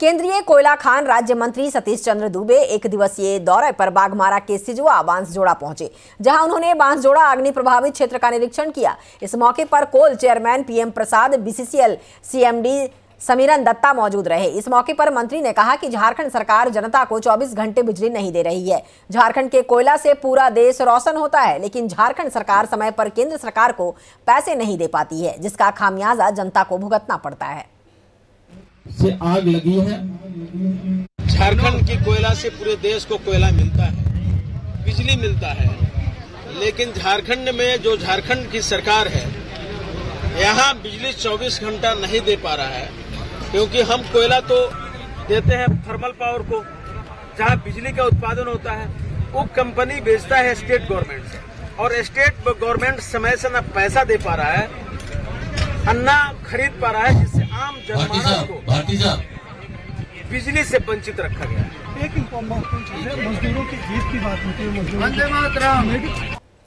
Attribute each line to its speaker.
Speaker 1: केंद्रीय कोयला खान राज्य मंत्री सतीश चंद्र दुबे एक दिवसीय दौरे पर बाघमारा के सिजुआ बांसजोड़ा पहुंचे, जहां उन्होंने बांसजोड़ा अग्नि प्रभावित क्षेत्र का निरीक्षण किया। इस मौके पर coal chairman PM Prasad, BCCL CMD Samiran Datta मौजूद रहे। इस मौके पर मंत्री ने कहा कि झारखंड सरकार जनता को 24 घंटे बिजली नहीं दे रही है। झारखंड के कोयला से पूरा देश रोशन होता है, लेकिन झारखंड सरकार समय पर केंद्र सरकार को पैसे नहीं दे पाती है, जिसका खामियाजा जनता को भुगतना पड़ता है।
Speaker 2: से आग लगी है।
Speaker 3: झारखंड की कोयला से पूरे देश को कोयला मिलता है, बिजली मिलता है, लेकिन झारखंड में जो झारखंड की सरकार है यहाँ बिजली 24 घंटा नहीं दे पा रहा है, क्योंकि हम कोयला तो देते हैं थर्मल पावर को, जहाँ बिजली का उत्पादन होता है वो कंपनी बेचता है स्टेट गवर्नमेंट से, और स्टेट गवर्नमेंट समय से न पैसा दे पा रहा है, अन्ना खरीद पा रहा है, जिससे आम जनमानस को बिजली से वंचित रखा गया है।
Speaker 4: एक मजदूरों की जीत की बात होती है।